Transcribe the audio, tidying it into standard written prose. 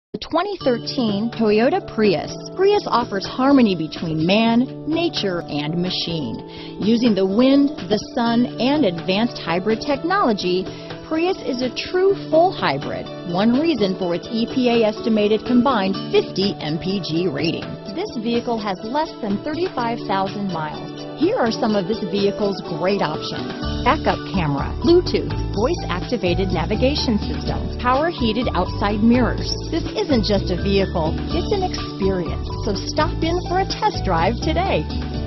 The 2013 Toyota Prius. Prius offers harmony between man, nature, and machine. Using the wind, the sun, and advanced hybrid technology, Prius is a true full hybrid, one reason for its EPA estimated combined 50 mpg rating. This vehicle has less than 35,000 miles. Here are some of this vehicle's great options: backup camera, Bluetooth, voice-activated navigation system, power heated outside mirrors. This isn't just a vehicle, it's an experience. So stop in for a test drive today.